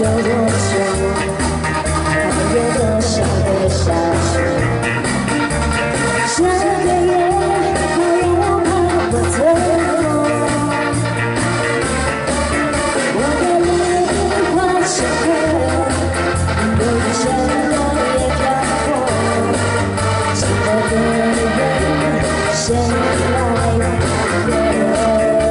多久？还有多少个小时？下个月还要怕我退落，我的泪化成河，有一天我也漂泊。寂寞的人，谁来陪？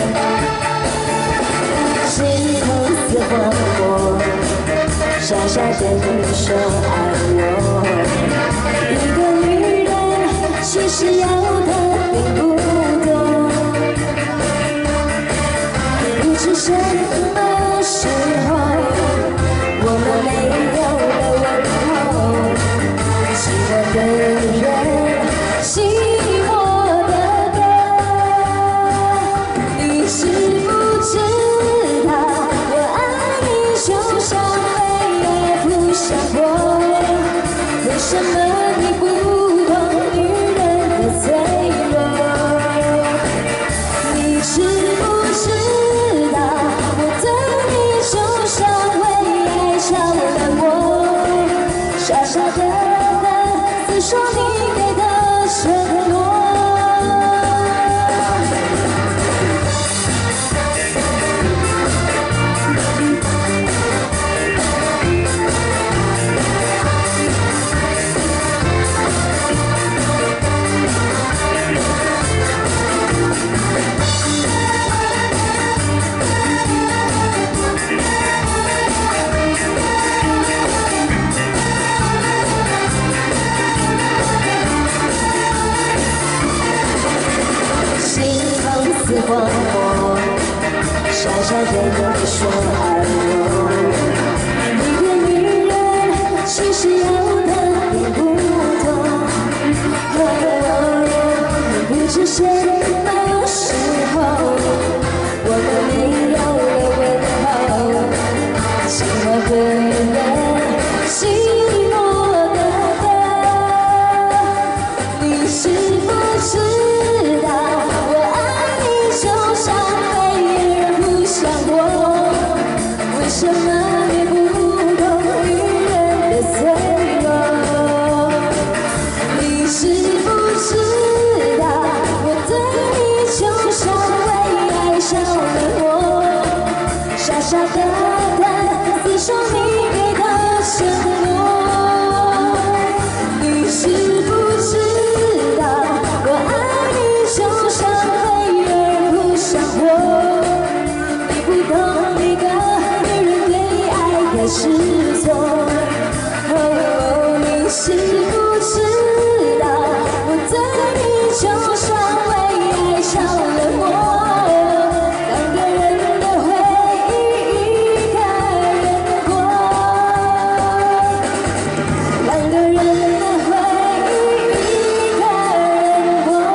心痛似荒漠，傻傻的你说爱我。一个女人其实要的并不多，不知什么时候我们没有了问候。寂寞的人，寂寞的歌，你知不知道我爱你就像飞蛾扑向我？为什么你不懂女人的脆弱？你知不知道我对你就像为爱着了魔？傻傻的你说你给的承诺。似荒漠，傻傻的你说爱我。一个女人其实要的并不多，不知什么时候我们没有了问候。寂寞的人，寂寞的歌，你知不知道？为什么你不懂女人的脆弱？你知不知道我对你就像为爱着了魔？傻傻的厮守你给的承诺。你知不知道我爱你就像飞蛾扑向我？你不懂一个女人对爱的执着。你知不知道我对你就像为爱着了魔？两个人的回忆一个人过，两个人的回忆一个人过。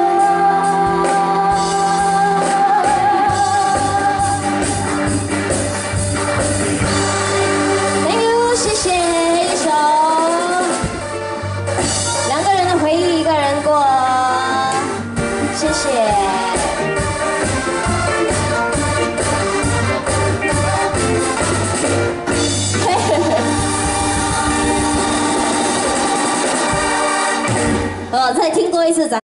谢谢一首两个人的回忆一个人过，谢谢。再听多一次。